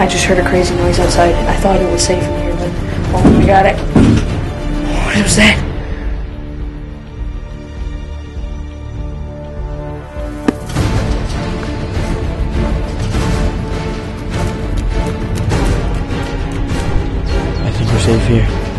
I just heard a crazy noise outside. I thought it was safe in here, but oh my god, what was that? I think we're safe here.